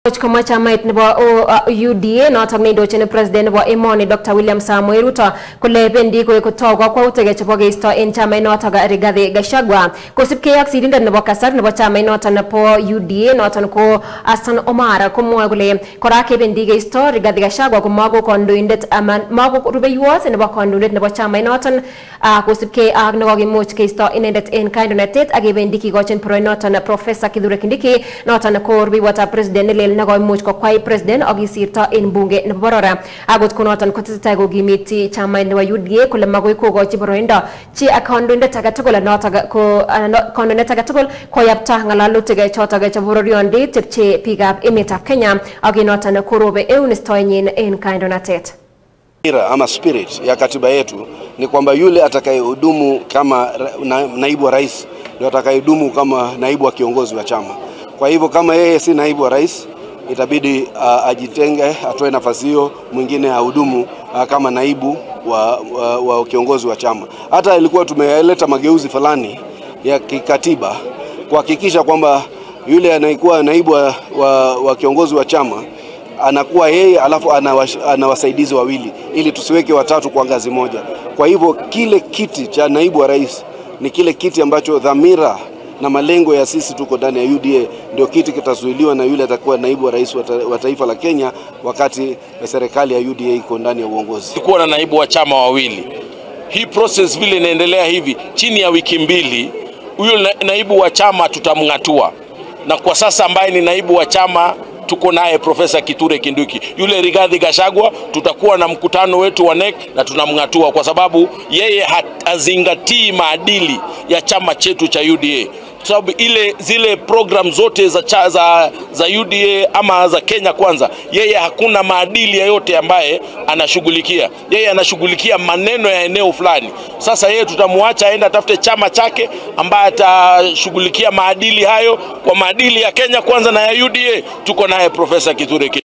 Kama chamait nebo UDA notok neindochin president nebo emoni Dr. William Samoei Ruto kole bendi kotou kakwautik chebo keisto en chamait notok Rigathi Gachagua kosipkei ak sirindet nebo kasar nebo chamait notok nebo UDA notok ko Hassan Omar komwoe kole kora kebendi keisto Rigathi Gachagua komako kandoindet mako rubeiwot nebo kandoindet nebo chamait notok kosipkei ak nekokimuch keisto inendet en kandoinatet ak kebendi kikochin poroin notok Professor Kithure Kindiki notok ko rubeiwotab president nelel nekoimuch kokwai president akisirto en bunge nebo Borora akot konoton kotesetai kokimiti chamait nebo UDA kole makoi kokochi boroindo chi kandoindet age tugul notok ko kandoindet age tugul koyapta ngalalutik chotok chebo bororiondi tepche biikab emetab Kenya ak noton korobe eunistoenyin en kandoinatet. Ama spirit ya katiba yetu ni kwamba yule atakayehudumu kama naibu wa rais ndio atakayehudumu kama naibu wa kiongozi wa chama. Kwa hivyo kama yeye si naibu wa rais itabidi ajitenge, atoe nafasi hiyo, mwingine ahudumu kama naibu wa kiongozi wa chama. Hata ilikuwa tumeleta mageuzi fulani ya kikatiba kuhakikisha kwamba yule anayekuwa naibu wa kiongozi wa chama anakuwa yeye alafu ana wasaidizi wawili ili tusiweke watatu kwa ngazi moja. Kwa hivyo kile kiti cha naibu wa rais ni kile kiti ambacho dhamira na malengo ya sisi tuko ndani ya UDA ndio kiti kitazuiliwa na yule atakuwa naibu wa rais wa taifa la Kenya wakati serikali ya UDA iko ndani ya uongozi. Kuwa na naibu wa chama wawili. Hii process vile inaendelea hivi chini ya wiki mbili huyo naibu wa chama tutamngatua. Na kwa sasa ambaye ni naibu wa chama tuko naye Professor Kithure Kindiki. Yule Rigathi Gachagua tutakuwa na mkutano wetu wa NEC na tunamngatua kwa sababu yeye hazingatii maadili ya chama chetu cha UDA. Sababu zile program zote za UDA ama za Kenya Kwanza, yeye hakuna maadili yote ambaye anashughulikia. Yeye anashughulikia maneno ya eneo fulani. Sasa yeye tutamuacha aende atafute chama chake ambaye atashughulikia maadili hayo. Kwa maadili ya Kenya Kwanza na ya UDA tuko naye Professor Kithure.